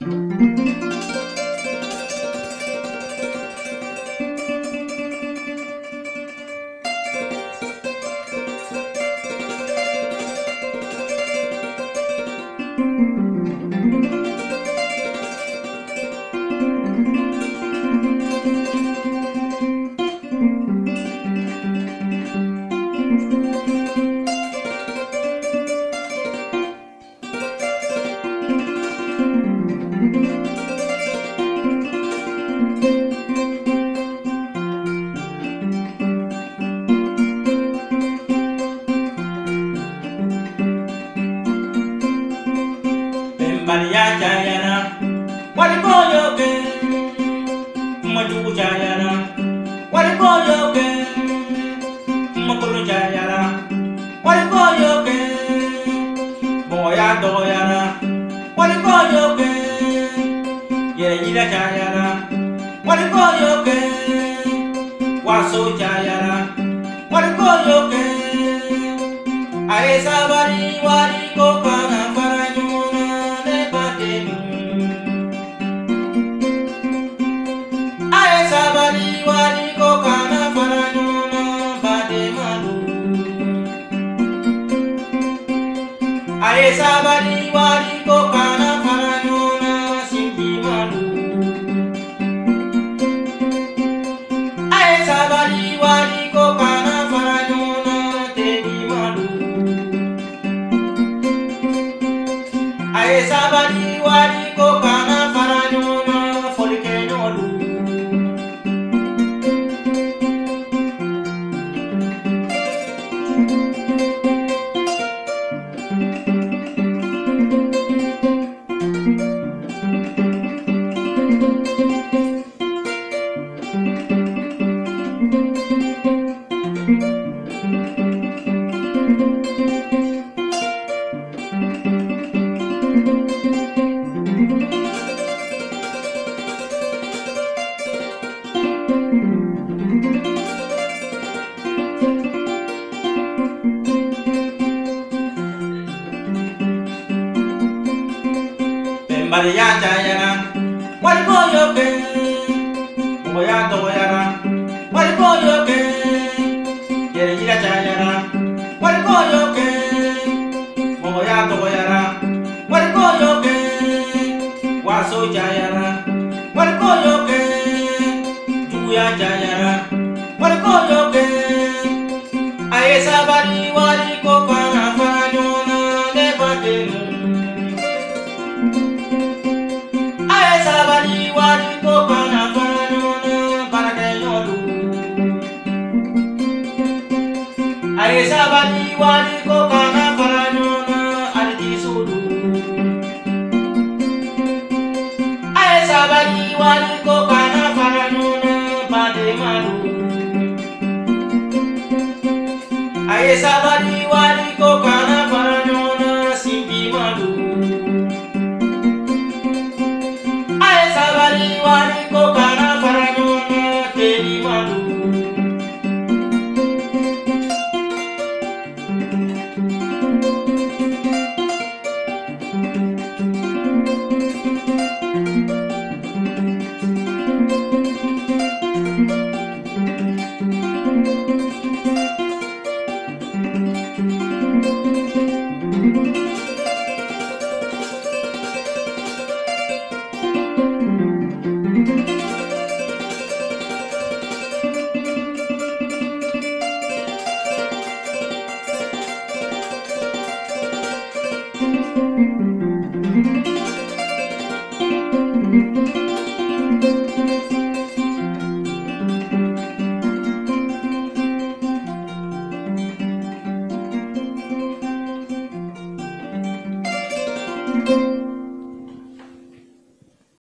Maria Jayana, what a call you again? Madu Jayana, what a call you again? Makuru Jayana, what a call you again? Boya Doyana, what a call you again? Yera Jayana, what a call you again? Waso Jayana, what a call you again? I sabari wari kokana faranyuna. Sabari wadi ko kana faranyuna bade malu. Aye sabari wadi ko kana faranyuna simpi malu. Aye sabari wadi ko kana faranyuna tebi malu. Aye sabari wadi ko kana faranyuna folikenyolu. Maria Jayana, what go you again? Moya Doyana, what go you again? Yera Jayana, what go you again? Moya Doyana, what go you again? Waso Jayana, what go you again? Juya Jayana, what go you again? Aye sabari wari ko kana faranyona nebadenu. Sabari wadi ko kana faranyuna barakenyolu. Aye sabari wadi ko kana faranyuna arjisudu. Aye sabari wadi ko kana faranyuna bade malu. Aye sabari wadi ko kana faranyuna simpi malu. Sabari wari ko kana faranyuna tebi malu.